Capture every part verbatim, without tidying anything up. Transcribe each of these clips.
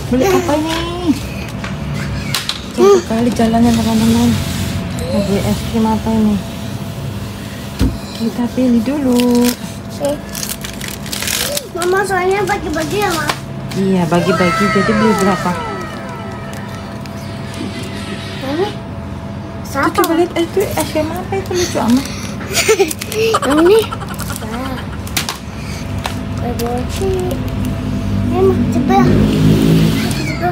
Beli apa ini? Jauh kali jalannya teman-teman. Mau beli es krim apa ini? Kita pilih dulu. Eh. Mama soalnya bagi-bagi ya, Ma? Iya, bagi-bagi. Jadi beli berapa? Ini Tuh, coba lihat, eh, itu es krim apa itu lucu amat. yang ini. Nah. Bagi-bagi. Eh, Ma, cepet. Cepet.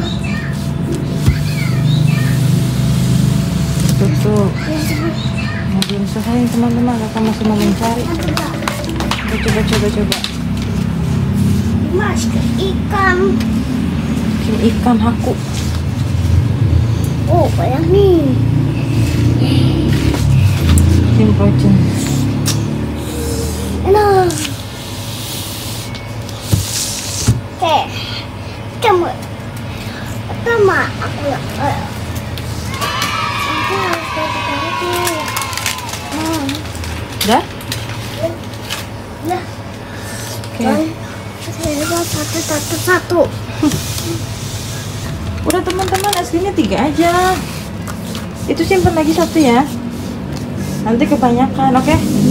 Tuh, tuh. Ya, cepet. Nah, belum selesai teman-teman. Aku masih mau mencari. Coba, coba, coba. Mas, ikan. Ini ikan haku. Oh, banyak nih. Tim Projen. Enak. Oke. Kamu. Pertama, aku ya. eh, Aku harus pakai lagi. Hmm. Udah? Nah, Oke. kan saya buat satu satu satu. Udah teman-teman, es krimnya tiga aja. Itu simpan lagi satu ya. Nanti kebanyakan, oke?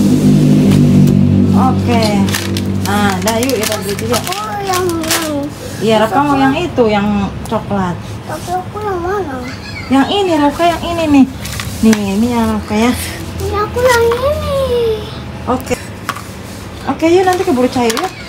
Oke. Nah, dah yuk kita beli tiga. Oh, yang yang. Iya, Raka mau yang itu, yang coklat. Tapi aku yang mana? Yang ini, Raka yang ini nih. Nih, ini yang Raka ya. Ini aku yang ini. Oke. Oke, yuk nanti keburu cair ya.